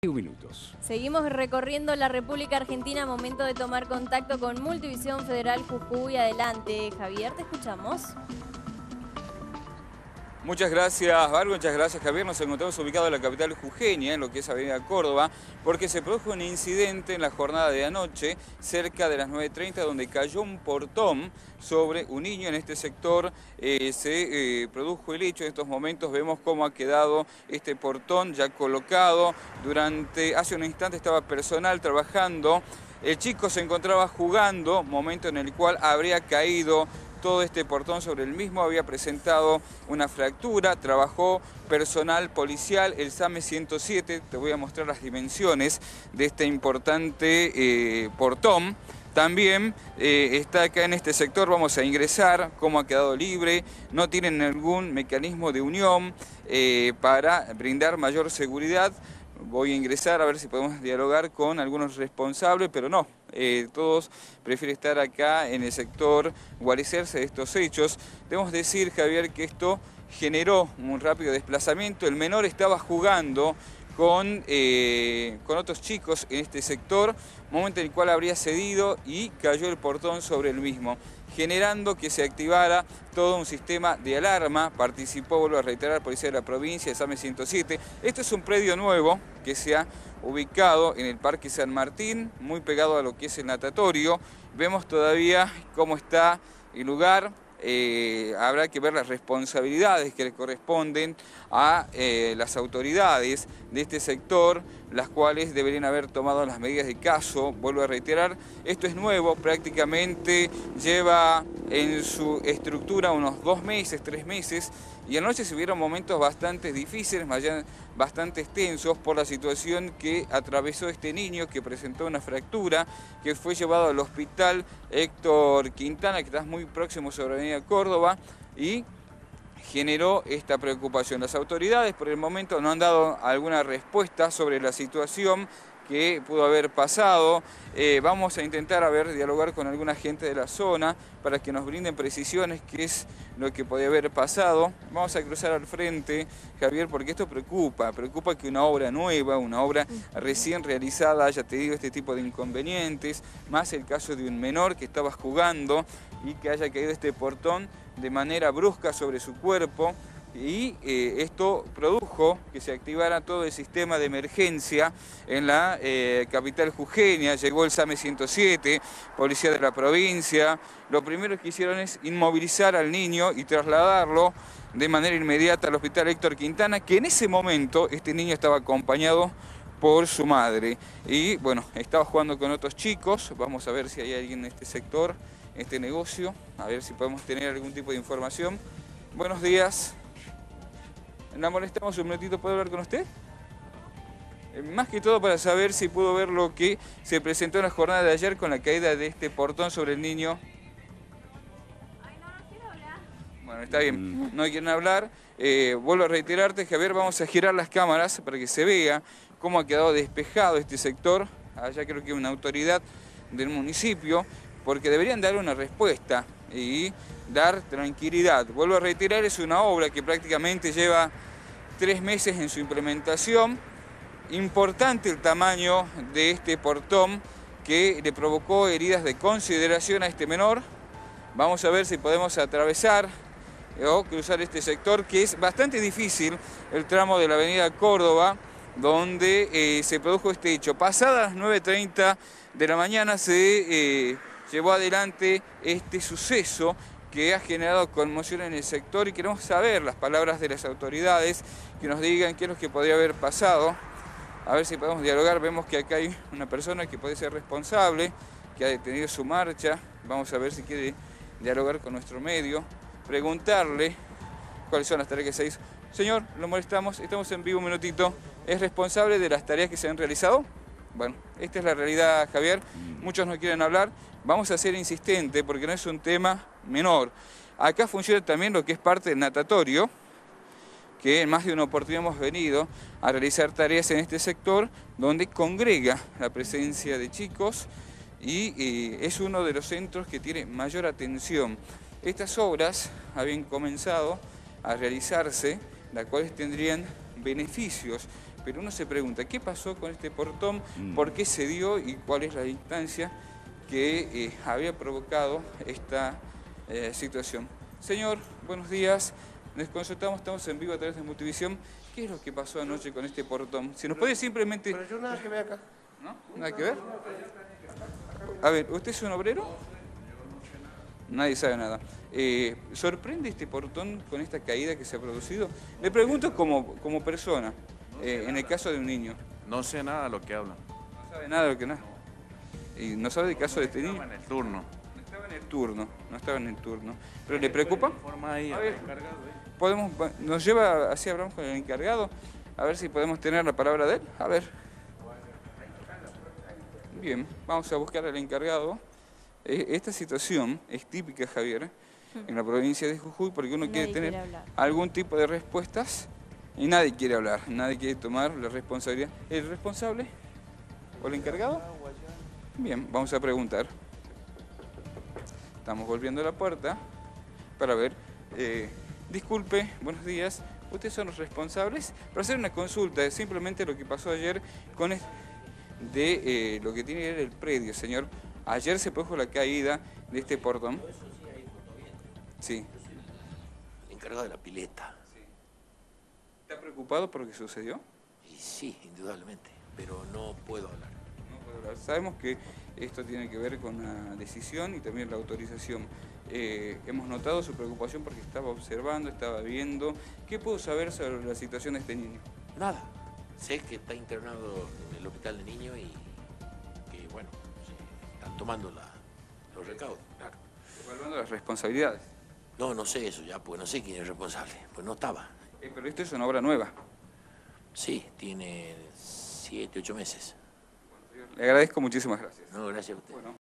minutos. Seguimos recorriendo la República Argentina, momento de tomar contacto con Multivisión Federal Jujuy. Adelante, Javier, te escuchamos. Muchas gracias, Vargo, muchas gracias, Javier. Nos encontramos ubicados en la capital jujeña, en lo que es Avenida Córdoba, porque se produjo un incidente en la jornada de anoche, cerca de las 9:30, donde cayó un portón sobre un niño en este sector. Se produjo el hecho. En estos momentos vemos cómo ha quedado este portón ya colocado. Hace un instante estaba personal trabajando. El chico se encontraba jugando, momento en el cual habría caído todo este portón sobre el mismo, había presentado una fractura. Trabajó personal policial, el SAME 107, te voy a mostrar las dimensiones de este importante portón. También está acá en este sector, vamos a ingresar, cómo ha quedado libre, no tienen ningún mecanismo de unión para brindar mayor seguridad. Voy a ingresar a ver si podemos dialogar con algunos responsables, pero no, todos prefieren estar acá en el sector, guarecerse de estos hechos. Debemos decir, Javier, que esto generó un rápido desplazamiento. El menor estaba jugando con otros chicos en este sector, momento en el cual habría cedido y cayó el portón sobre el mismo, generando que se activara todo un sistema de alarma. Participó, vuelvo a reiterar, Policía de la Provincia, el SAME 107. Este es un predio nuevo que se ha ubicado en el Parque San Martín, muy pegado a lo que es el natatorio. Vemos todavía cómo está el lugar. Habrá que ver las responsabilidades que le corresponden a las autoridades de este sector, las cuales deberían haber tomado las medidas de caso. Vuelvo a reiterar, esto es nuevo, prácticamente lleva en su estructura unos 2 meses, 3 meses, y anoche se vieron momentos bastante difíciles, bastante tensos por la situación que atravesó este niño, que presentó una fractura, que fue llevado al hospital Héctor Quintana, que está muy próximo sobre Avenida Córdoba, y generó esta preocupación. Las autoridades por el momento no han dado alguna respuesta sobre la situación que pudo haber pasado. Vamos a intentar dialogar con alguna gente de la zona para que nos brinden precisiones qué es lo que podía haber pasado. Vamos a cruzar al frente, Javier, porque esto preocupa que una obra nueva, una obra recién realizada haya tenido este tipo de inconvenientes, más el caso de un menor que estaba jugando y que haya caído este portón de manera brusca sobre su cuerpo. Y esto produjo que se activara todo el sistema de emergencia en la capital jujeña. Llegó el SAME 107, Policía de la Provincia. Lo primero que hicieron es inmovilizar al niño y trasladarlo de manera inmediata al hospital Héctor Quintana, que en ese momento este niño estaba acompañado por su madre. Y bueno, estaba jugando con otros chicos. Vamos a ver si hay alguien en este sector, en este negocio, a ver si podemos tener algún tipo de información. Buenos días. La molestamos un minutito, ¿puedo hablar con usted? Más que todo para saber si pudo ver lo que se presentó en la jornada de ayer con la caída de este portón sobre el niño. Ay, no quiero hablar. Bueno, está bien, no quieren hablar. Vuelvo a reiterarte, Javier, vamos a girar las cámaras para que se vea cómo ha quedado despejado este sector. Allá creo que hay una autoridad del municipio, porque deberían dar una respuesta y dar tranquilidad. Vuelvo a reiterar, es una obra que prácticamente lleva 3 meses en su implementación. Importante el tamaño de este portón que le provocó heridas de consideración a este menor. Vamos a ver si podemos atravesar o cruzar este sector, que es bastante difícil, el tramo de la Avenida Córdoba, donde se produjo este hecho. Pasadas las 9:30 de la mañana se llevó adelante este suceso que ha generado conmoción en el sector, y queremos saber las palabras de las autoridades, que nos digan qué es lo que podría haber pasado. A ver si podemos dialogar. Vemos que acá hay una persona que puede ser responsable, que ha detenido su marcha. Vamos a ver si quiere dialogar con nuestro medio, preguntarle cuáles son las tareas que se hizo. Señor, lo molestamos, estamos en vivo un minutito. ¿Es responsable de las tareas que se han realizado? Bueno, esta es la realidad, Javier. Muchos no quieren hablar. Vamos a ser insistentes porque no es un tema menor. Acá funciona también lo que es parte del natatorio, que en más de una oportunidad hemos venido a realizar tareas en este sector, donde congrega la presencia de chicos y es uno de los centros que tiene mayor atención. Estas obras habían comenzado a realizarse, las cuales tendrían beneficios pero uno se pregunta, ¿qué pasó con este portón? ¿Por qué se dio y cuál es la instancia que había provocado esta situación? Señor, buenos días. Les consultamos, estamos en vivo a través de Multivisión. ¿Qué es lo que pasó anoche con este portón? Si nos puede simplemente... Pero yo nada que ver acá. ¿No? ¿Nada que ver? A ver, ¿usted es un obrero? Nadie sabe nada. ¿Sorprende este portón con esta caída que se ha producido? Le pregunto como persona, en el caso de un niño. No sé nada de lo que hablan. No sabe nada de lo que nada. ¿Y no sabe del caso de este niño? Estaba en el turno. No estaba en el turno, no estaba en el turno. ¿Pero le preocupa? Informa ahí A al ver. encargado, Nos lleva, así hablamos con el encargado, a ver si podemos tener la palabra de él. A ver. Bien, vamos a buscar al encargado. Esta situación es típica, Javier, en la provincia de Jujuy, porque uno quiere tener algún tipo de respuestas y nadie quiere hablar, nadie quiere tomar la responsabilidad. ¿El responsable o el encargado? Bien, vamos a preguntar. Estamos volviendo a la puerta para ver. Disculpe, buenos días. ¿Ustedes son los responsables? Para hacer una consulta, simplemente lo que pasó ayer con lo que tiene que ver el predio, señor. Ayer se produjo la caída de este portón. Sí. El encargado de la pileta. ¿Está preocupado por lo que sucedió? Y sí, indudablemente, pero no puedo hablar. No puedo hablar. Sabemos que esto tiene que ver con la decisión y también la autorización. Hemos notado su preocupación porque estaba observando, estaba viendo. ¿Qué puedo saber sobre la situación de este niño? Nada. Sé que está internado en el hospital de niños y que, bueno, se están tomando los recaudos, claro. Evaluando las responsabilidades. No sé eso ya, porque no sé quién es responsable, pues no estaba. Pero esto es una obra nueva. Sí, tiene 7, 8 meses. Le agradezco, muchísimas gracias. No, gracias a usted. Bueno.